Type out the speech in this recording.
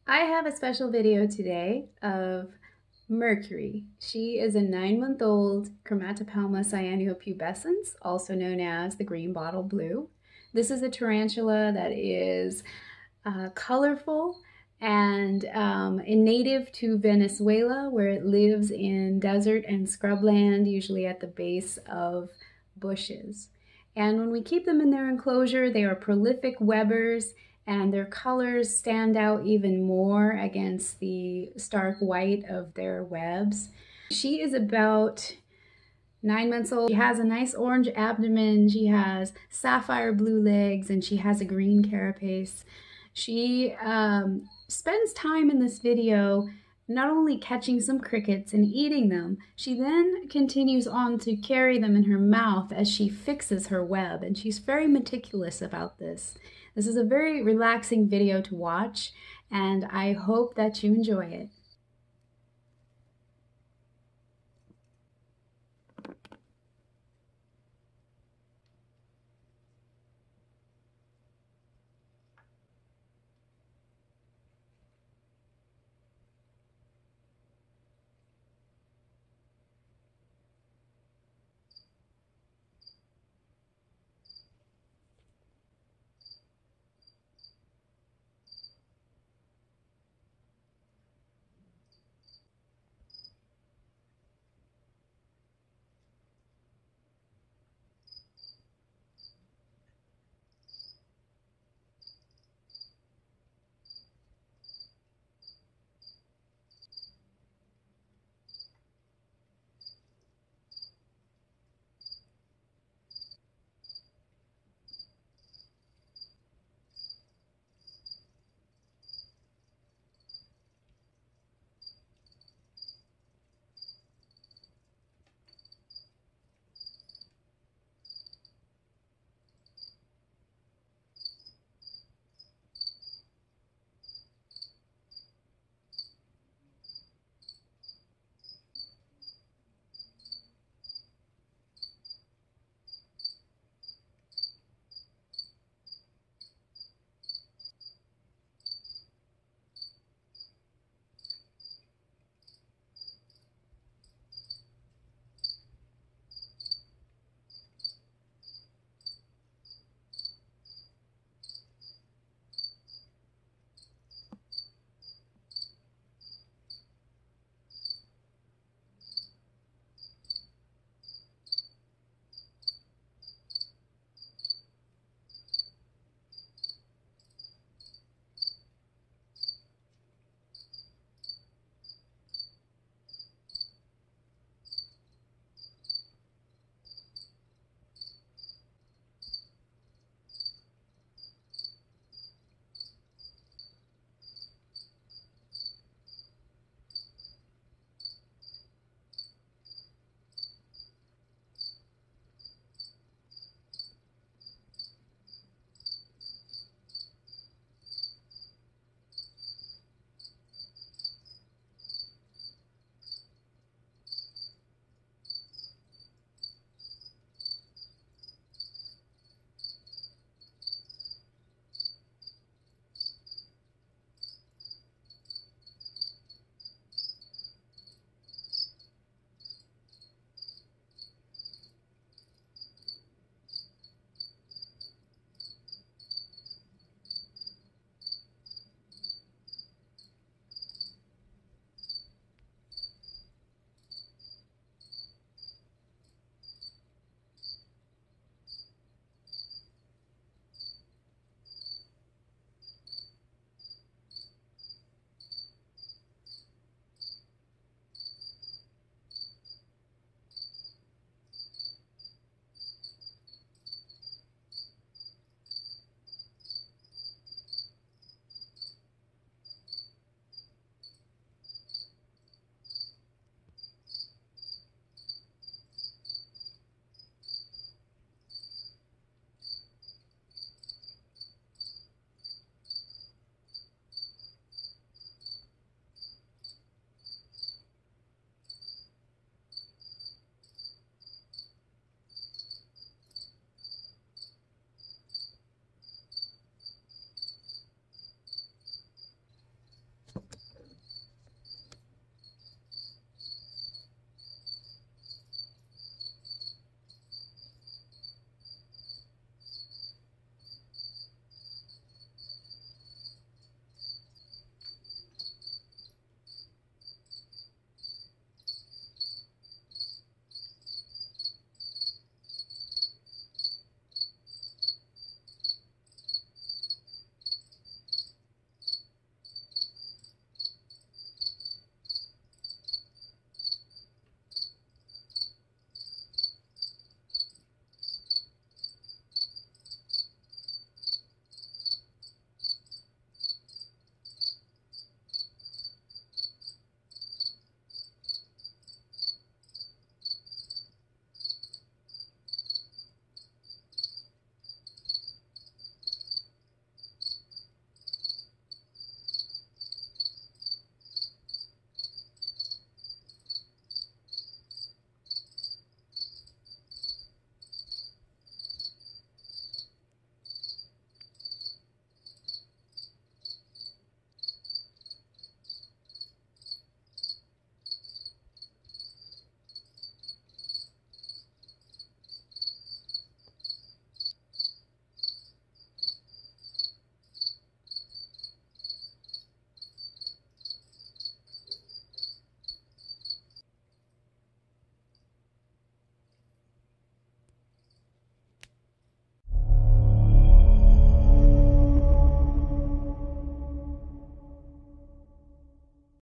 I have a special video today of Mercury. She is a 9-month-old Chromatopelma cyaneopubescens, also known as the green bottle blue. This is a tarantula that is colorful and native to Venezuela, where it lives in desert and scrubland, usually at the base of bushes. And when we keep them in their enclosure, they are prolific webbers, and their colors stand out even more against the stark white of their webs. She is about 9 months old. She has a nice orange abdomen, she has sapphire blue legs, and she has a green carapace. She spends time in this video not only catching some crickets and eating them, she then continues on to carry them in her mouth as she fixes her web, and she's very meticulous about this. This is a very relaxing video to watch, and I hope that you enjoy it.